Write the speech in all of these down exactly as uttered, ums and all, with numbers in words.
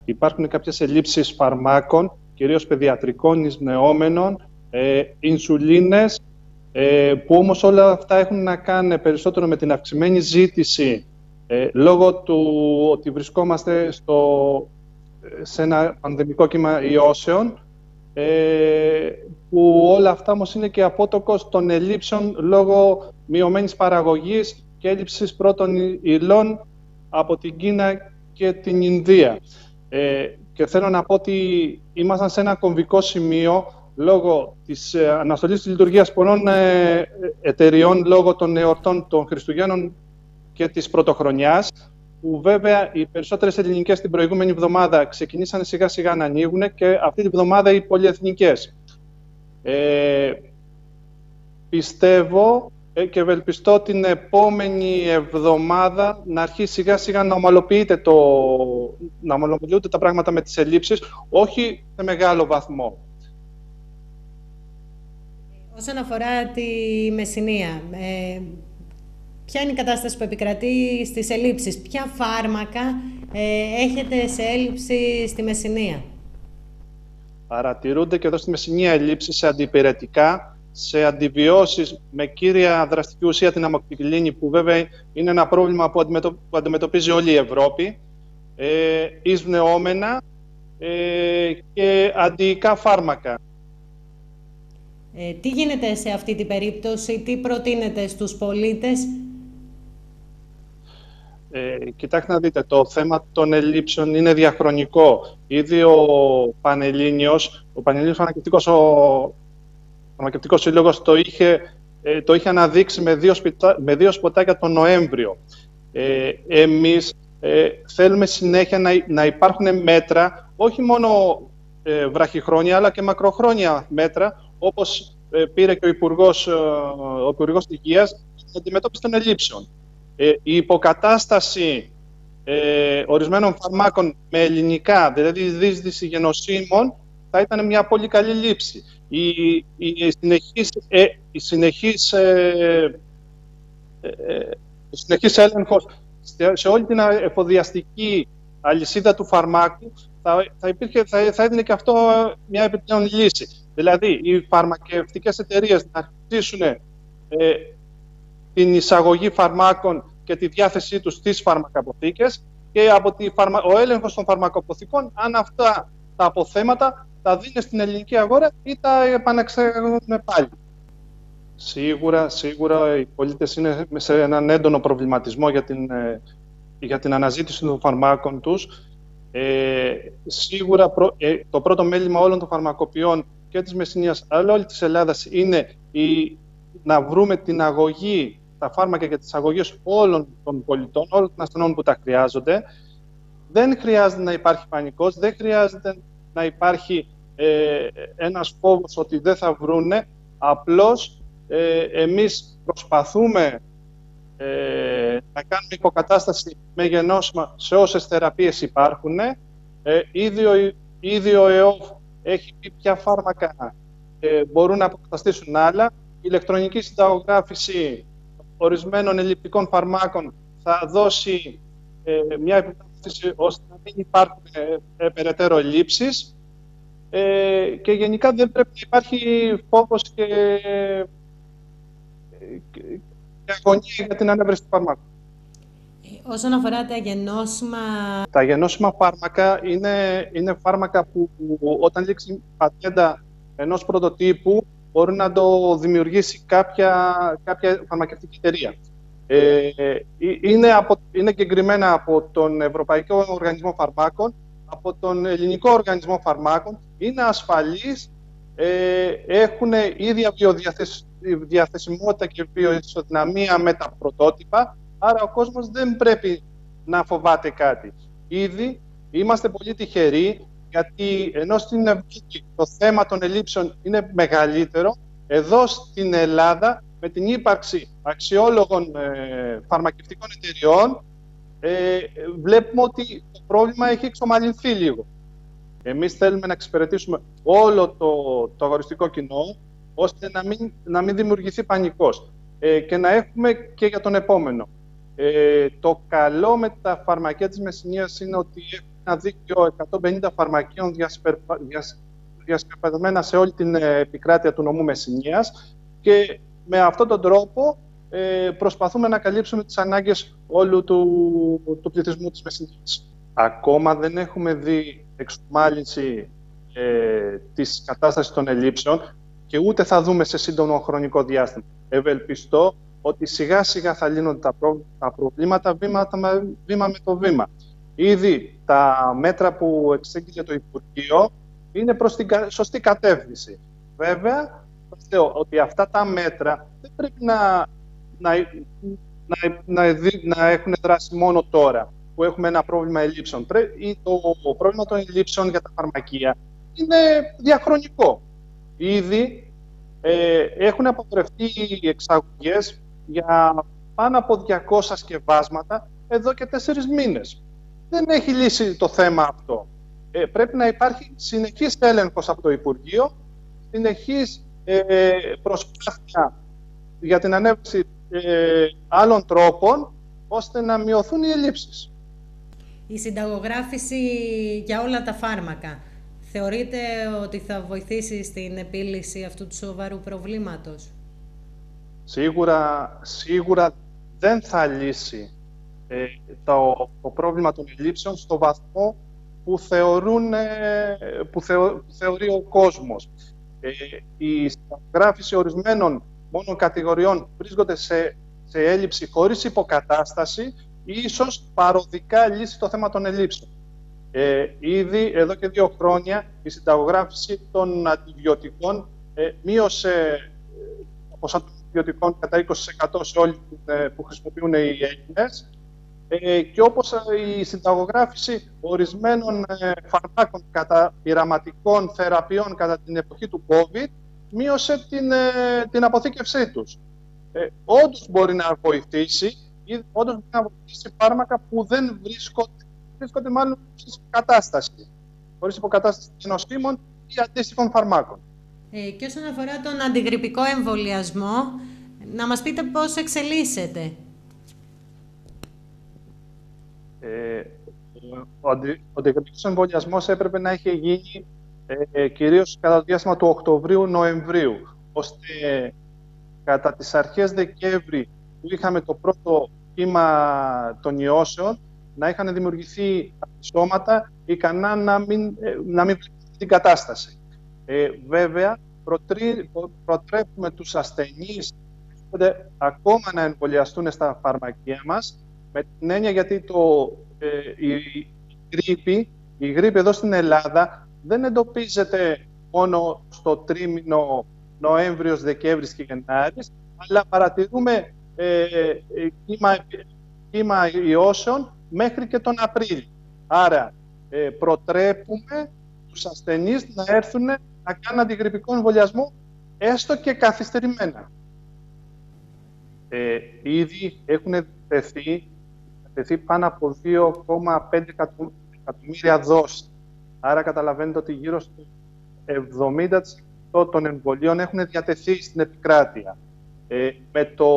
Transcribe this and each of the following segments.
Υπάρχουν κάποιες ελλείψεις φαρμάκων, κυρίως παιδιατρικών, εισπνεώμενων, ε, ινσουλίνες, ε, που όμως όλα αυτά έχουν να κάνουν περισσότερο με την αυξημένη ζήτηση ε, λόγω του ότι βρισκόμαστε στο, σε ένα πανδημικό κύμα ιώσεων, ε, που όλα αυτά όμως είναι και απότοκος των ελλείψεων λόγω μειωμένης παραγωγής και έλλειψης πρώτων υλών από την Κίνα και την Ινδία. Ε, και θέλω να πω ότι ήμασταν σε ένα κομβικό σημείο λόγω της ε, αναστολής της λειτουργίας πολλών ε, εταιριών λόγω των εορτών των Χριστουγέννων και της Πρωτοχρονιάς, που βέβαια οι περισσότερες ελληνικές την προηγούμενη εβδομάδα ξεκινήσαν σιγά σιγά να ανοίγουν και αυτή τη βδομάδα οι πολυεθνικές. Ε, πιστεύω και ευελπιστώ την επόμενη εβδομάδα να αρχίσει σιγά σιγά να ομαλοποιείται, το, να ομαλοποιούνται τα πράγματα με τις ελλείψεις, όχι σε μεγάλο βαθμό. Όσον αφορά τη Μεσσηνία, ε, ποια είναι η κατάσταση που επικρατεί στις ελλείψεις? Ποια φάρμακα ε, έχετε σε έλλειψη στη Μεσσηνία? Παρατηρούνται και εδώ στη Μεσσηνία ελλείψεις σε αντιπηρετικά, σε αντιβιώσεις με κύρια δραστική ουσία την αμοξικιλίνη, που βέβαια είναι ένα πρόβλημα που, αντιμετω... που αντιμετωπίζει όλη η Ευρώπη, ε, εισπνεώμενα ε, και αντιϊκά φάρμακα. Ε, τι γίνεται σε αυτή την περίπτωση, τι προτείνετε στους πολίτες? Ε, κοιτάξτε να δείτε, το θέμα των ελλείψεων είναι διαχρονικό. Ήδη ο Πανελλήνιος, ο Πανελλήνιος Φαρμακευτικός, ο Φαρμακευτικός Σύλλογος το είχε, ε, το είχε αναδείξει με δύο, σπιτά, με δύο σποτάκια τον Νοέμβριο. Ε, εμείς ε, θέλουμε συνέχεια να, να υπάρχουν μέτρα, όχι μόνο ε, βραχυχρόνια, αλλά και μακροχρόνια μέτρα, όπως ε, πήρε και ο Υπουργός, ε, ο Υπουργός Υγείας, στην αντιμετώπιση των ελλείψεων. Ε, η υποκατάσταση ε, ορισμένων φαρμάκων με ελληνικά, δηλαδή δίσδυση γενοσύμων, θα ήταν μια πολύ καλή λήψη. Η, η συνεχής, ε, η συνεχής, ε, ε, η συνεχής έλεγχος σε όλη την εφοδιαστική αλυσίδα του φαρμάκου θα, θα, υπήρχε, θα, θα έδινε και αυτό μια επιπλέον λύση. Δηλαδή, οι φαρμακευτικές εταιρείες να αρχίσουν ε, την εισαγωγή φαρμάκων και τη διάθεσή τους στις φαρμακαποθήκες και από τη φαρμα... ο έλεγχος των φαρμακοποθηκών, αν αυτά τα αποθέματα τα δίνει στην ελληνική αγορά ή τα επανεξεργούν πάλι. Σίγουρα, σίγουρα οι πολίτες είναι σε έναν έντονο προβληματισμό για την, για την αναζήτηση των φαρμάκων τους. Ε, σίγουρα προ, ε, το πρώτο μέλημα όλων των φαρμακοποιών και της Μεσσηνίας αλλά όλη της Ελλάδας είναι η, να βρούμε την αγωγή, τα φάρμακα και τις αγωγές όλων των πολιτών, όλων των ασθενών που τα χρειάζονται. Δεν χρειάζεται να υπάρχει πανικός, δεν χρειάζεται να υπάρχει ε, ένας φόβος ότι δεν θα βρούνε. Απλώς ε, εμείς προσπαθούμε ε, να κάνουμε υποκατάσταση με γενώσιμα σε όσες θεραπείες υπάρχουν. Ε, ήδη, ήδη ο ΕΟΦ έχει πει ποια φάρμακα ε, μπορούν να αποκαταστήσουν άλλα. Η ηλεκτρονική συνταγογράφηση ορισμένων ελλειπτικών φαρμάκων θα δώσει ε, μια υποκατάσταση ώστε να μην υπάρχουν ε, ε, περαιτέρω ελλείψεις. Ε, και γενικά δεν πρέπει να υπάρχει φόβος και, και, και αγωνία για την ανέβρεση του φαρμάκου. Όσον αφορά τα γενώσιμα... Τα γενώσιμα φάρμακα είναι, είναι φάρμακα που, που όταν λήξει η πατέντα ενός πρωτοτύπου μπορεί να το δημιουργήσει κάποια, κάποια φαρμακευτική εταιρεία. Ε, είναι, από, είναι εγκεκριμένα από τον Ευρωπαϊκό Οργανισμό Φαρμάκων, από τον Ελληνικό Οργανισμό Φαρμάκων, είναι ασφαλείς, ε, έχουν ίδια βιοδιαθεσιμότητα και βιοισοδυναμία με τα πρωτότυπα, άρα ο κόσμος δεν πρέπει να φοβάται κάτι. Ήδη είμαστε πολύ τυχεροί, γιατί ενώ στην Ευρώπη το θέμα των ελλείψεων είναι μεγαλύτερο, εδώ στην Ελλάδα, με την ύπαρξη αξιόλογων ε, φαρμακευτικών εταιριών, ε, βλέπουμε ότι το πρόβλημα έχει εξομαλυνθεί λίγο. Εμείς θέλουμε να εξυπηρετήσουμε όλο το, το αγοριστικό κοινό, ώστε να μην, να μην δημιουργηθεί πανικός ε, και να έχουμε και για τον επόμενο. Ε, το καλό με τα φαρμακεία της Μεσσηνίας είναι ότι ένα δίκτυο εκατόν πενήντα φαρμακείων διασπερπεδεμένα σε όλη την επικράτεια του νομού Μεσσηνίας και με αυτόν τον τρόπο ε, προσπαθούμε να καλύψουμε τις ανάγκες όλου του, του πληθυσμού της Μεσσηνίας. Ακόμα δεν έχουμε δει εξομάλυνση ε, της κατάστασης των ελλείψεων και ούτε θα δούμε σε σύντομο χρονικό διάστημα. Ευελπιστώ ότι σιγά σιγά θα λύνονται τα, προ... τα προβλήματα βήμα, βήμα με το βήμα. Ήδη τα μέτρα που εξέγγειλε το Υπουργείο είναι προς την σωστή κατεύθυνση. Βέβαια, πιστεύω ότι αυτά τα μέτρα δεν πρέπει να, να, να, να, να έχουν δράσει μόνο τώρα που έχουμε ένα πρόβλημα ελλείψεων. Το, το πρόβλημα των ελλείψεων για τα φαρμακεία είναι διαχρονικό. Ήδη ε, έχουν απαγορευτεί οι εξαγωγές για πάνω από διακόσια σκευάσματα εδώ και τέσσερις μήνες. Δεν έχει λύσει το θέμα αυτό. Ε, πρέπει να υπάρχει συνεχής έλεγχος από το Υπουργείο, συνεχής ε, προσπάθεια για την ανέβρεση ε, άλλων τρόπων, ώστε να μειωθούν οι ελλείψεις. Η συνταγογράφηση για όλα τα φάρμακα θεωρείτε ότι θα βοηθήσει στην επίλυση αυτού του σοβαρού προβλήματος? Σίγουρα, σίγουρα δεν θα λύσει ε, το, το πρόβλημα των ελλείψεων στο βαθμό που, θεωρούν, ε, που, θεω, που θεωρεί ο κόσμος. Ε, η συνταγογράφηση ορισμένων μόνο κατηγοριών βρίσκονται σε, σε έλλειψη χωρίς υποκατάσταση, ίσως παροδικά λύσει το θέμα των ελλείψεων. Ε, ήδη εδώ και δύο χρόνια η συνταγογράφηση των αντιβιωτικών ε, μείωσε ε, το ποσό των αντιβιωτικών κατά είκοσι τοις εκατό σε όλοι ε, που χρησιμοποιούν οι Έλληνες ε, και όπως η συνταγογράφηση ορισμένων ε, φαρμάκων κατά πειραματικών θεραπείων κατά την εποχή του COVID μείωσε την, ε, την αποθήκευσή τους. Ε, όντως μπορεί να βοηθήσει ή όντως μπορεί να βοηθήσει φάρμακα που δεν βρίσκονται βρίσκονται μάλλον σε κατάσταση, χωρίς υποκατάσταση νοσήμων ή αντίστοιχων φαρμάκων. Ε, και όσον αφορά τον αντιγρυπικό εμβολιασμό, να μας πείτε πώς εξελίσσεται. Ε, ο, αντι, ο αντιγρυπικός εμβολιασμός έπρεπε να είχε γίνει ε, ε, κυρίως κατά το διάστημα του Οκτωβρίου-Νοεμβρίου, ώστε ε, κατά τις αρχές Δεκέμβρη που είχαμε το πρώτο κύμα των ιώσεων, να είχαν δημιουργηθεί σώματα ικανά να μην, να μην πληρώνουν την κατάσταση. Ε, βέβαια, προτρί, προτρέπουμε τους ασθενείς ακόμα να εμβολιαστούν στα φαρμακεία μας, με την έννοια γιατί το, ε, η, η, γρίπη, η γρίπη εδώ στην Ελλάδα δεν εντοπίζεται μόνο στο τρίμηνο Νοέμβριος, Δεκέμβρης και Γενάρης, αλλά παρατηρούμε ε, κύμα, κύμα ιώσεων μέχρι και τον Απρίλιο. Άρα, ε, προτρέπουμε τους ασθενείς να έρθουν να κάνουν αντιγρυπικό εμβολιασμό, έστω και καθυστερημένα. Ε, ήδη έχουν τεθεί, τεθεί πάνω από δύο κόμμα πέντε εκατομμύρια δόσεις. Άρα, καταλαβαίνετε ότι γύρω στο εβδομήντα τοις εκατό των εμβολίων έχουν διατεθεί στην επικράτεια. Ε, με το...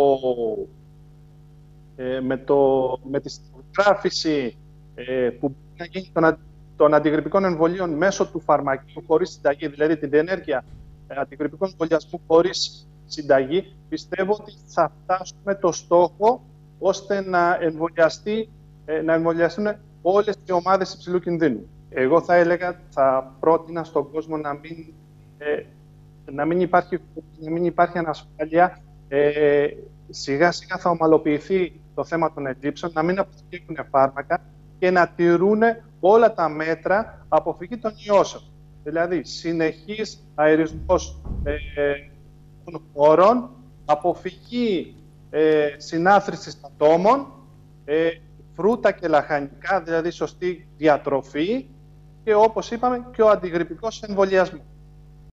Ε, με, το, με τη συνταγογράφηση ε, που μπορεί να γίνει των, των αντιγρυπικών εμβολίων μέσω του φαρμακείου χωρίς συνταγή, δηλαδή την ενέργεια ε, αντιγρυπικών εμβολιασμού χωρίς συνταγή, πιστεύω ότι θα φτάσουμε το στόχο ώστε να, εμβολιαστεί, ε, να εμβολιαστούν όλες οι ομάδες υψηλού κινδύνου. Εγώ θα έλεγα, θα πρότεινα στον κόσμο να μην, ε, να μην, υπάρχει, να μην υπάρχει ανασφάλεια. Ε, Σιγά σιγά θα ομαλοποιηθεί το θέμα των ελλείψεων, να μην αποθηκεύουν φάρμακα και να τηρούν όλα τα μέτρα αποφυγή των ιώσεων. Δηλαδή, συνεχής αερισμός ε, των χώρων, αποφυγή ε, συνάθρησης ατόμων, ε, φρούτα και λαχανικά, δηλαδή σωστή διατροφή και όπως είπαμε και ο αντιγρυπικός εμβολιασμός.